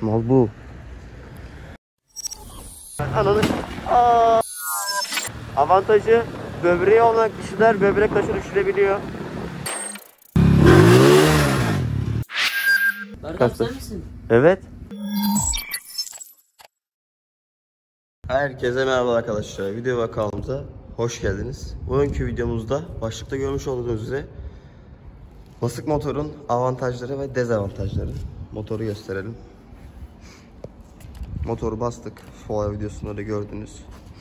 Mal bu. Ananı. Avantajı böbreği olan kişiler böbrek taşı düşürebiliyor. Berdan sen misin? Evet. Herkese merhaba arkadaşlar. Video kanalımıza hoş geldiniz. Bugünkü videomuzda başlıkta görmüş olduğunuz üzere basık motorun avantajları ve dezavantajları. Motoru gösterelim. Motoru bastık. Full videosunda da gördünüz.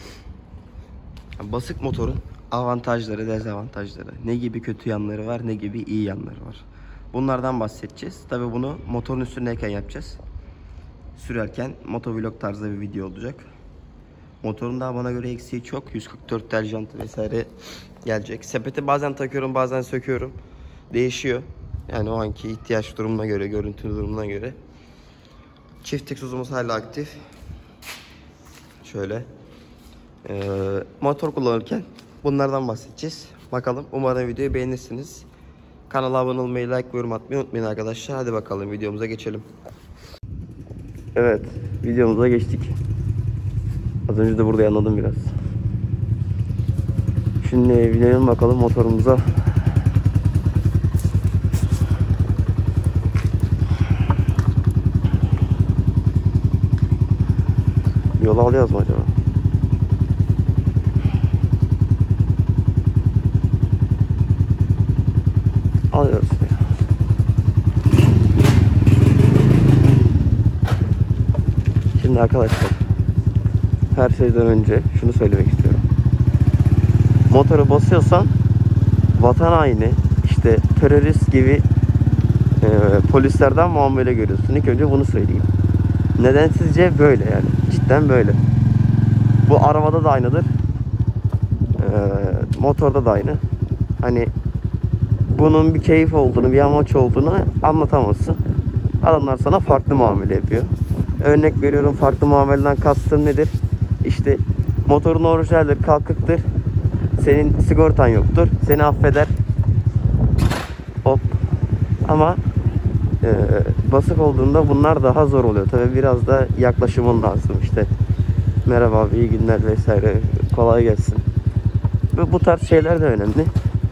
Basık motorun avantajları, dezavantajları. Ne gibi kötü yanları var, ne gibi iyi yanları var. Bunlardan bahsedeceğiz. Tabii bunu motorun üstündeyken yapacağız. Sürerken motovlog tarzı bir video olacak. Motorun daha bana göre eksiği çok. 144 tel jantı vesaire gelecek. Sepeti bazen takıyorum, bazen söküyorum. Değişiyor. Yani o anki ihtiyaç durumuna göre, görüntü durumuna göre. Çift egzozumuz hala aktif. Şöyle. Motor kullanırken bunlardan bahsedeceğiz. Bakalım. Umarım videoyu beğenirsiniz. Kanala abone olmayı, like ve yorum atmayı unutmayın arkadaşlar. Hadi bakalım videomuza geçelim. Evet. Videomuza geçtik. Az önce de burada yanladım biraz. Şimdi binelim bakalım motorumuza. Yola alıyoruz mu acaba? Alıyoruz. Şimdi arkadaşlar, her şeyden önce şunu söylemek istiyorum. Motoru basıyorsan vatan haini, işte terörist gibi polislerden muamele görüyorsun. İlk önce bunu söyleyeyim. Neden sizce böyle yani? Cidden böyle. Bu arabada da aynıdır. Motorda da aynı. Hani bunun bir keyif olduğunu, bir amaç olduğunu anlatamazsın. Adamlar sana farklı muamele yapıyor. Örnek veriyorum, farklı muameleden kastım nedir? İşte motorun orijinaldir, kalkıktır. Senin sigortan yoktur. Seni affeder. Hop. Ama basık olduğunda bunlar daha zor oluyor. Tabii biraz da yaklaşımın lazım. İşte merhaba abi, iyi günler vesaire, kolay gelsin. Ve bu tarz şeyler de önemli.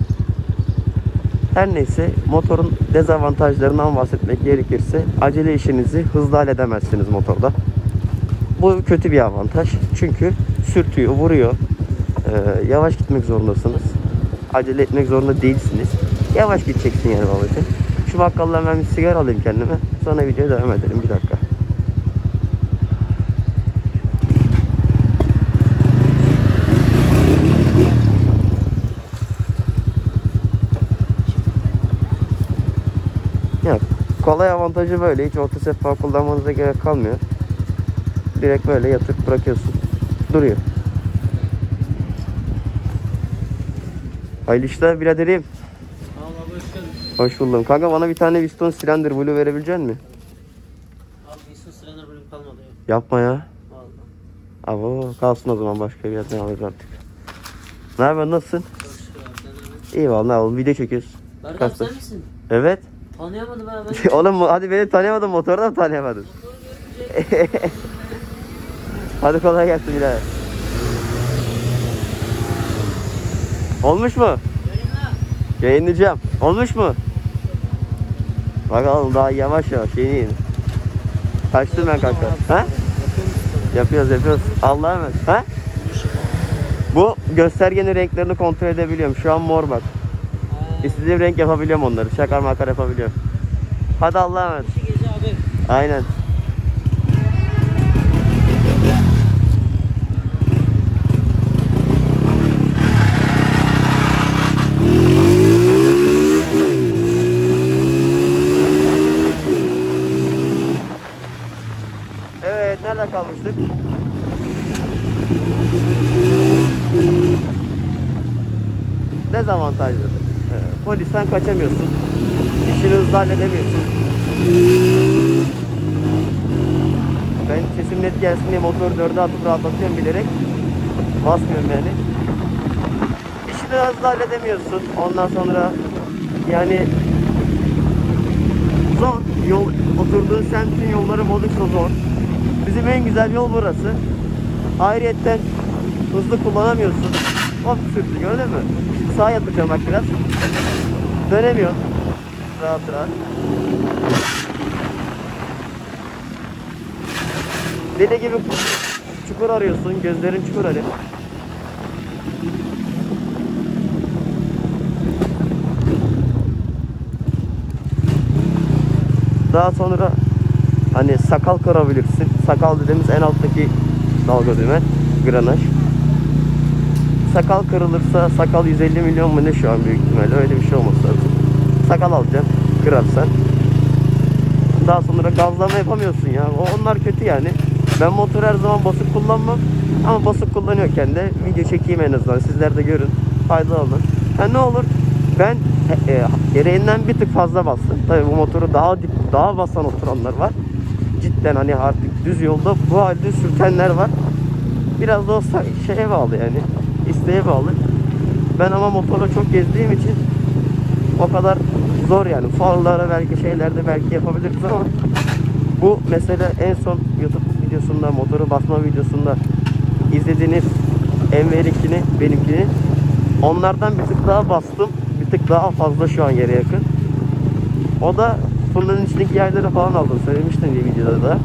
Her neyse, motorun dezavantajlarından bahsetmek gerekirse acele işinizi hızlı halledemezsiniz motorda. Bu kötü bir avantaj. Çünkü sürtüyor, vuruyor. Yavaş gitmek zorundasınız. Acele etmek zorunda değilsiniz. Yavaş gideceksin yani babacığım. Şu bakkaldan ben bir sigara alayım kendime. Sonra videoya devam edelim. Bir dakika. Yok. Kolay avantajı böyle. Hiç orta sefer kullanmanıza gerek kalmıyor. Direkt böyle yatıp bırakıyorsun. Duruyor. Hayırlı işler biraderim. Hoş buldum. Kanka bana bir tane Viston Cylinder Blue verebilecek misin? Abi Viston Cylinder Blue kalmadı ya. Yapma ya. Vallahi. Abo, kalsın o zaman, başka bir yerden alırız artık. Ne yapıyorsun, nasılsın? Çok şükür abi. İyi vallahi oğlum, video çekiyoruz. Berdan sen misin? Evet. Tanıyamadım ben. Oğlum hadi beni tanıyamadın, motoru da mı tanıyamadın? Hadi kolay gelsin birader. Olmuş mu? Yayınlayacağım. Olmuş mu? Bakalım, daha yavaş yavaş yeni. Kaçtım ben kanka. Ha? Yapıyoruz. Allah'a emanet. Ha? Bu göstergenin renklerini kontrol edebiliyorum. Şu an mor bak. İstediğim renk yapabiliyorum onları. Şakar makar yapabiliyorum. Hadi Allah'a emanet. Aynen. Evet, nerede kalmıştık? Dezavantajları. Polisten kaçamıyorsun. İşini hızlı halledemiyorsun. Ben sesim net gelsin diye motoru 4'e atıp rahatlatıyorum bilerek. Basmıyorum yani. İşini hızlı halledemiyorsun. Ondan sonra yani zor. yol, oturduğun semtin yolları bozuksa zor. Bizim en güzel yol burası. Ayrıyetten hızlı kullanamıyorsun. Hop sürttü, gördün mü? Sağa yapacağım bak biraz. Dönemiyor. Rahat rahat. Deli gibi çukur arıyorsun. Gözlerin çukur arıyor. Daha sonra hani sakal kırabilirsin. Sakal dediğimiz en alttaki dalga düğme, granaj. Sakal kırılırsa sakal 150 milyon mu ne şu an büyük ihtimalle, öyle bir şey olması lazım. Sakal alacaksın, kırarsan. Daha sonra gazlama yapamıyorsun ya. Onlar kötü yani. Ben motoru her zaman basık kullanmam. Ama basık kullanıyorken de video çekeyim en azından. Sizler de görün. Faydalı olun. Ha ne olur? Ben gereğinden bir tık fazla bastım. Tabii bu motoru daha basan oturanlar var. Cidden hani artık düz yolda bu halde sürtenler var. Biraz da o şeye bağlı yani. İsteğe bağlı. Ben ama motorla çok gezdiğim için o kadar zor yani. Farlara belki şeylerde belki yapabiliriz ama bu mesela en son YouTube videosunda, motoru basma videosunda izlediğiniz Enver'inkini, benimkini, onlardan bir tık daha bastım. Bir tık daha fazla şu an yere yakın. O da fırının içindeki yayları falan aldım. Söylemiştim diye videoda da.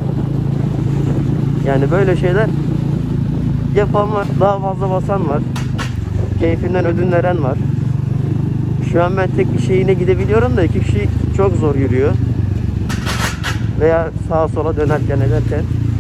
Yani böyle şeyler yapan var. Daha fazla basan var. Keyfinden ödün veren var. Şu an ben tek bir şeyine gidebiliyorum da iki kişi çok zor yürüyor. Veya sağa sola dönerken ederken.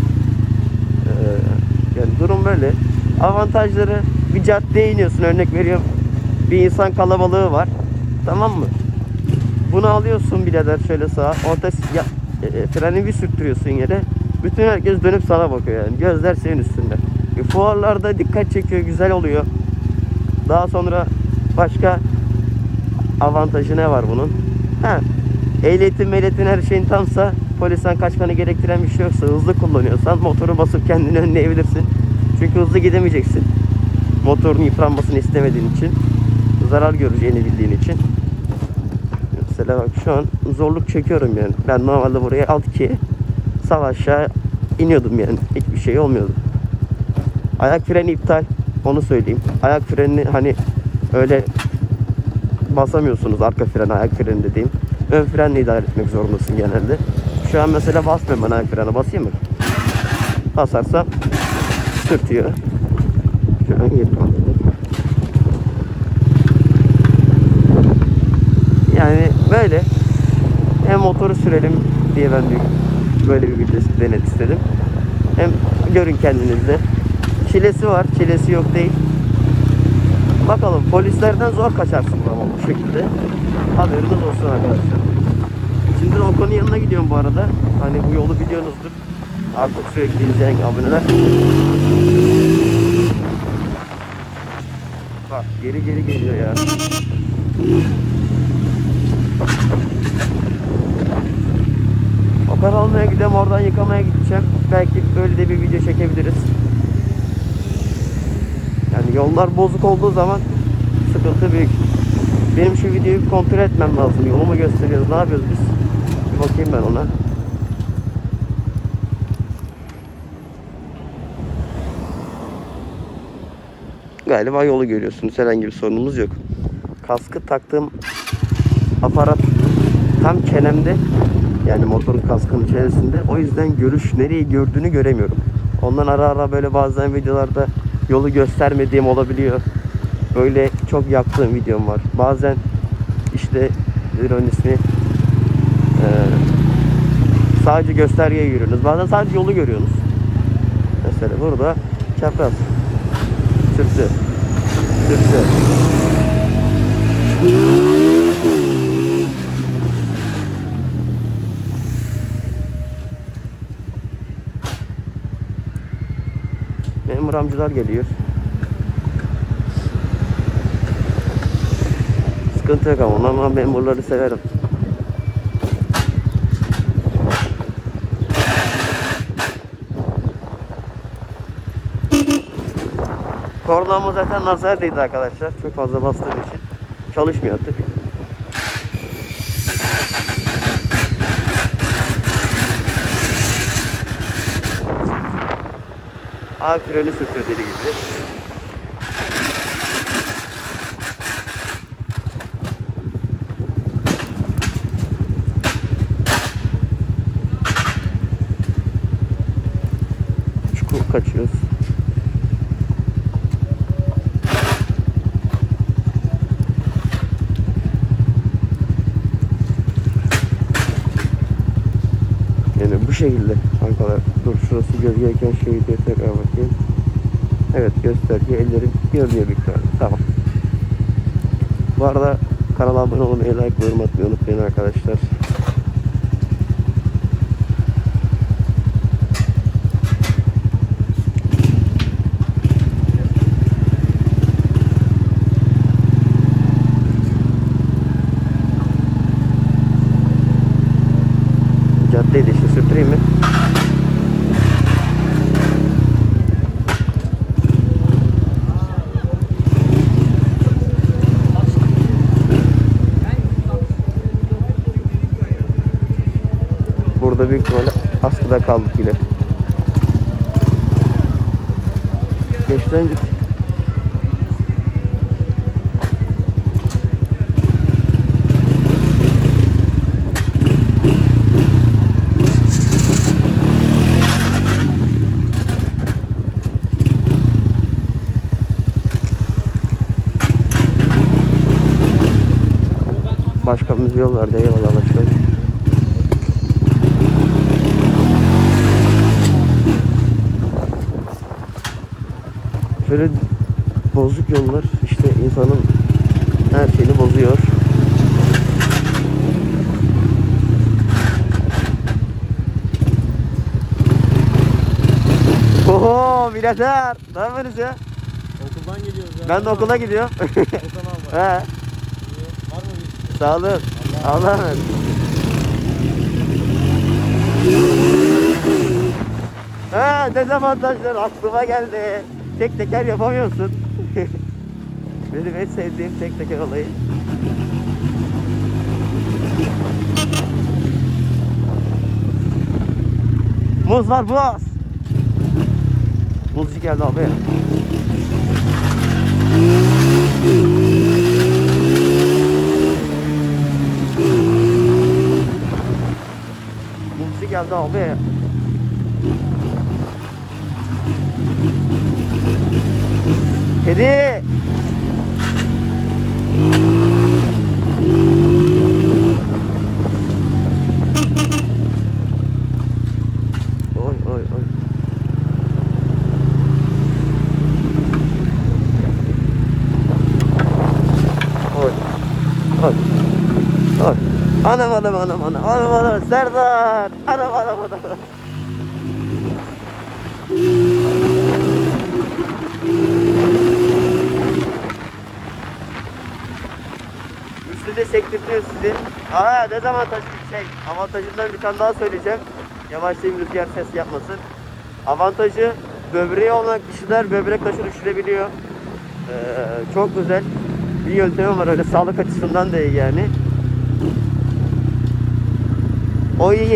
Yani durum böyle. Avantajları, bir caddeye iniyorsun, örnek veriyorum. Bir insan kalabalığı var. Tamam mı? Bunu alıyorsun birader şöyle sağa. Orta freni bir sürttürüyorsun yere. Bütün herkes dönüp sana bakıyor yani. Gözler senin üstünde. Fuarlarda dikkat çekiyor, güzel oluyor. Daha sonra başka avantajı ne var bunun? Ehliyetin her şeyin tamsa, polisten kaçmanı gerektiren bir şey yoksa, hızlı kullanıyorsan motoru basıp kendini önleyebilirsin. Çünkü hızlı gidemeyeceksin. Motorun yıpranmasını istemediğin için, zarar göreceğini bildiğin için. Mesela bak şu an zorluk çekiyorum yani. Ben normalde buraya alt 2'ye sağ aşağı iniyordum yani. Hiçbir şey olmuyordu. Ayak freni iptal. Onu söyleyeyim. Ayak frenini hani öyle basamıyorsunuz, arka freni, ayak freni dediğim. Ön frenle idare etmek zorundasın genelde. Şu an mesela basmıyorum, ben ayak freni basayım mı? Basarsam sürtüyor. Şu an geliyorum. Yani böyle hem motoru sürelim diye ben böyle bir video denet istedim. Hem görün kendinizde. Çilesi var, çilesi yok değil. Bakalım, polislerden zor kaçarsın ama bu şekilde. Haberiniz olsun arkadaşlar. Şimdi Okan'ın yanına gidiyorum bu arada. Hani bu yolu biliyorsunuzdur. Artık sürekli izleyen aboneler. Bak geri geliyor ya. Okan almaya gidiyorum, oradan yıkamaya gideceğim. Belki böyle de bir video çekebiliriz. Yani yollar bozuk olduğu zaman sıkıntı büyük. Benim şu videoyu kontrol etmem lazım. Yolumu gösteriyoruz. Ne yapıyoruz biz? Bir bakayım ben ona. Galiba yolu görüyorsunuz. Herhangi bir sorunumuz yok. Kaskı taktığım aparat tam çenemde. Yani motorun kaskının içerisinde. O yüzden nereyi gördüğünü göremiyorum. Ondan ara böyle bazen videolarda yolu göstermediğim olabiliyor. Böyle çok yaktığım videom var. Bazen işte onun ismi sadece göstergeye yürüyorsunuz. Bazen sadece yolu görüyorsunuz. Mesela burada çapraz. Sürtü. Memur amcalar geliyor. Sıkıntı yok ama memurları severim. Kornamı zaten nazardaydı arkadaşlar. Çok fazla bastığım için çalışmıyor artık. Abi freni sürtüyor deli gibi. Çukur kaçıyoruz. Yani bu şekilde kankalar. Dur şurası gölgeyken şöyle tekrar bakayım. Evet gösterge ellerim görünüyor büyük ihtimalle. Tamam. Bu arada kanala abone olmayı, like ve yorum atmayı unutmayın arkadaşlar. Caddeyi de işte sürtüreyim mi? Burada büyük ihtimalle askıda kaldık yine. Geçten git. Başkamız yol verdi. Eyvallah başkanım. Şöyle bozuk yollar işte insanın her şeyini bozuyor. Oho birader. Ne yapıyorsunuz ya? Okuldan geliyoruz ya. Ben de okula gidiyorum. Okuldan He. var. Var mı bir? Sağ olun. Allah'a emanet. Ha, dezavantajlar aklıma geldi. Tek teker yapamıyorsun. Benim en sevdiğim tek teker olayı. Muz var muz. Muzcu geldi abi. Muzcu geldi abi. Kedi. Oy oy oy. Oy. Oy. Oy. Anam anam anam anam anam anam Serdar. Anam anam anam. Üstüne sektirtiyor sizi. Aa dezavantajlı bir şey. Avantajından bir tane daha söyleyeceğim. Yavaşlayayım rüzgar ses yapmasın. Avantajı böbreği olan kişiler böbrek taşı düşürebiliyor. Çok güzel bir yöntemi var öyle sağlık açısından da iyi yani. O iyi.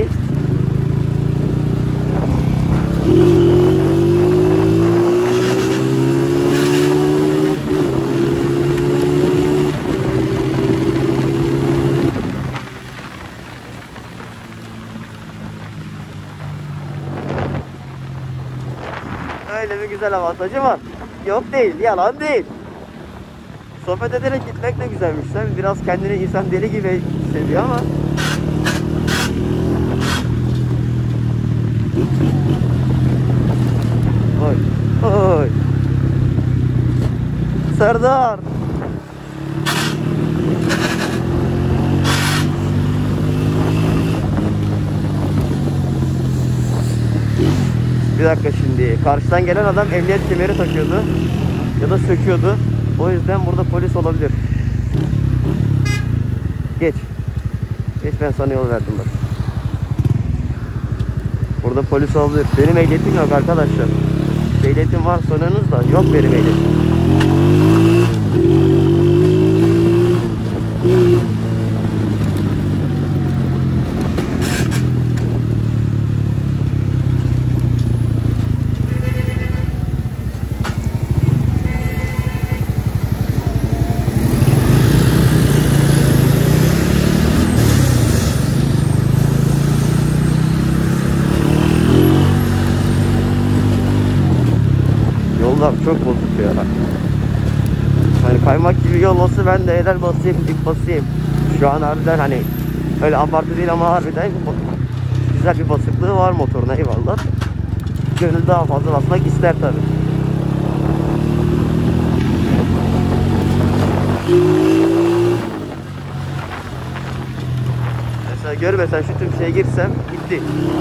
Öyle bir güzel avantajı var. Yok değil, yalan değil. Sohbet ederek gitmek de güzelmiş. Tabii biraz kendini insan deli gibi hissediyor ama. Oy, oy. Serdar. Bir dakika şimdi. Karşıdan gelen adam emniyet kemeri takıyordu. Ya da söküyordu. O yüzden burada polis olabilir. Geç. Geç ben sana yol verdim bak. Burada polis olabilir. Benim ehliyetim yok arkadaşlar. Ehliyetim var sanıyorsunuz da yok benim ehliyetim. yollar çok bozuk ya. Hani kaymak gibi yol olsa ben de helal basayım, dip basayım. Şu an harbiden hani öyle abartı değil ama harbiden güzel bir basıklığı var motoruna, eyvallah. Gönül daha fazla basmak ister tabi. Mesela görmesen şu tüm şeye girsem gitti.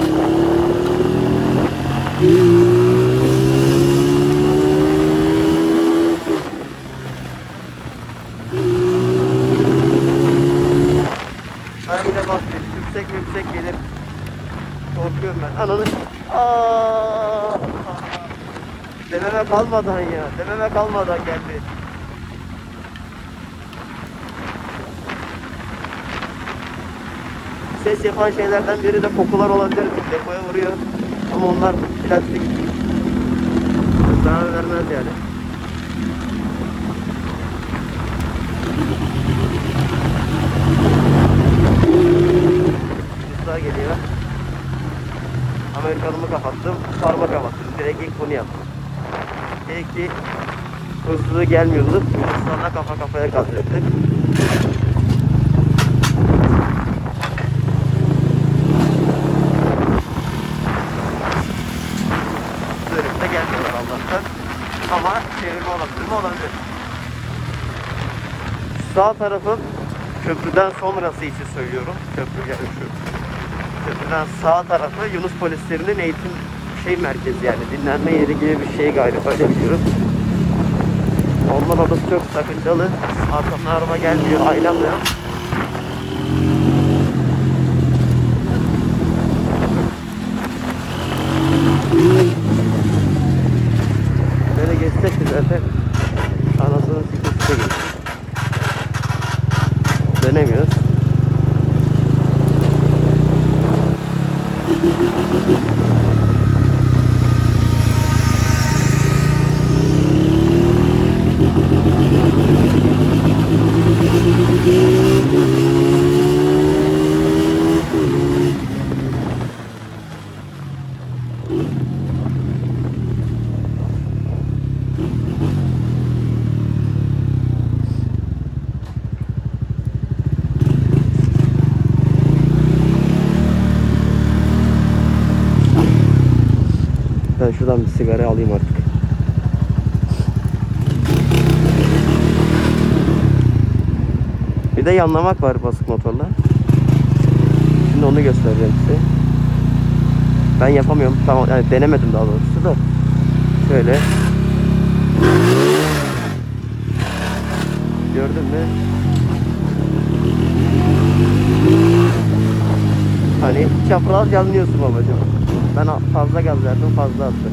Ben bile basmayayım. Yüksek gelir. Korkuyorum ben. Ananı. Aa! Dememe kalmadan ya. Dememe kalmadan geldi. Ses yapan şeylerden biri de kokular olabilir. Depoya vuruyor. Ama onlar plastik. Zarar vermez yani. Daha geliyor. Amerikanımı kapattım. Farma kapattım. Direkt ilk bunu yaptım. İlk ki hızlı gelmiyordu. Sonra kafa kafaya kaldırdık. Dönüp gelmiyorlar Allah'tan. Ama çevirme olabilir mi? Olabilir. Sağ tarafın köprüden sonrası için söylüyorum. Köprü yani şu. Köprüden sağ tarafı Yunus polislerinin eğitim merkezi, yani dinlenme yeri gibi bir şey galiba, öyle biliyorum. Ondan odası çok sakıncalı. Arkamdan araba gelmiyor, ailem de yok. Böyle geçsek de zaten anasının sikisi de geçti. Dönemiyoruz. Ben şuradan bir sigara alayım artık. Bir de yanlamak var basık motorla. Şimdi onu göstereceğim size. Ben yapamıyorum. Tamam, yani denemedim daha doğrusu da. Şöyle. Gördün mü? Hani çapraz yanlıyorsun babacığım. Ben fazla gaz verdim, fazla attım.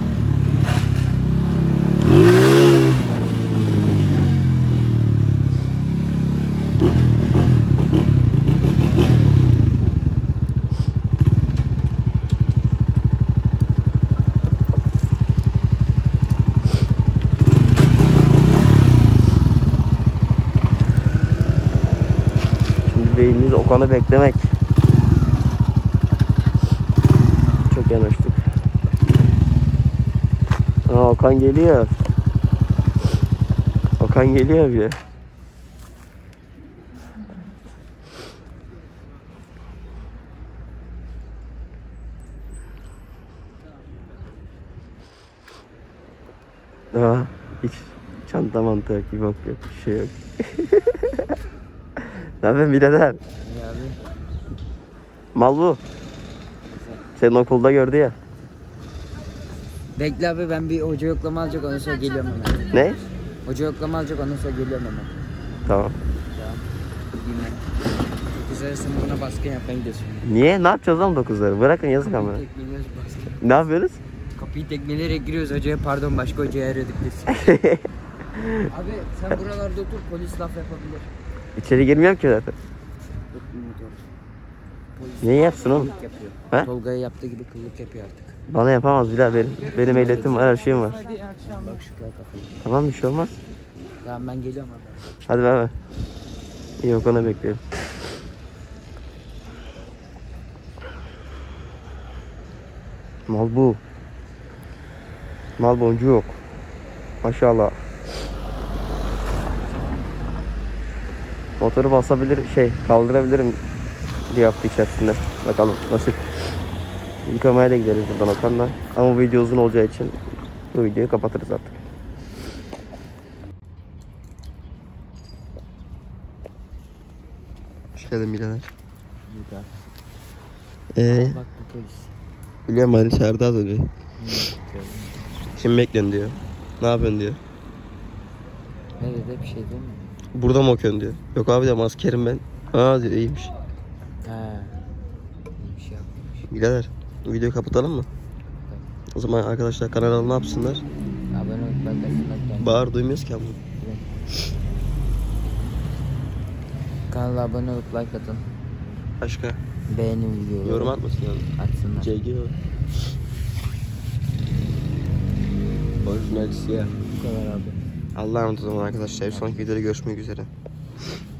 Şimdi beynimiz Okan'ı beklemek. Çok yanaştık. Aa, Okan geliyor. Okan geliyor bir. Aa, hiç çanta mantığı yok, yok, bir şey yok. Ne yapayım birader? Mal bu. Senin okulda gördü ya. Bekle abi, ben bir hoca yoklama alacak, ondan sonra geliyorum hemen. Ne? Hoca yoklama alacak, ondan sonra geliyorum hemen. Tamam. Tamam. Dinle. Kız arasında buna baskın yapmaya gidiyorsun. Niye? Ne yapacağız oğlum 9'ları? Bırakın, yazık ama. Tekmeliyoruz baskın. Ne yapıyoruz? Kapıyı tekmeleyerek giriyoruz hocaya, pardon başka hocayı aradık biz. Abi sen buralarda otur, polis laf yapabilir. İçeri girmiyorum ki zaten. Polis Niye yapsın oğlum? kıllık yapıyor. He? Tolga'ya yaptığı gibi kıllık yapıyor artık. Bana yapamaz birader. Benim ehliyetim var, her şeyim var. Bak şu kafayı. Tamam, bir şey olmaz. Tamam ben geliyorum abi. Hadi bay bay. İyi, Okan'ı bekliyorum. Mal bu. Mal boncuğu yok. Maşallah. Motoru basabilir, kaldırabilirim bir hafta içerisinde. Bakalım nasip. Yıkamaya da gideriz buradan Okan'la. Ama video uzun olacağı için bu videoyu kapatırız artık. Hoş geldin birader. Bak bu polis. Biliyorum beni çağırdı az önce. Kim bekliyorsun diyor. Ne yapıyorsun diyor. Ne dedi bir şey değil mi? Burada mı okuyorsun diyor. Yok abi de askerim ben. Aa diyor iyiymiş. He. İyi bir şey yapmış. Birader videoyu kapatalım mı? O zaman arkadaşlar kanala ne yapsınlar? Abone ol, like atın. Bağır duymuyoruz ki ama. Kanala abone olup like atın. Başka? Beğenin videoyu. Yorum atmasın yani. Atsınlar. CG o. Orijinal siyah. Bu kadar abi. Allah'a emanet olun arkadaşlar. Bir sonraki videoda görüşmek üzere.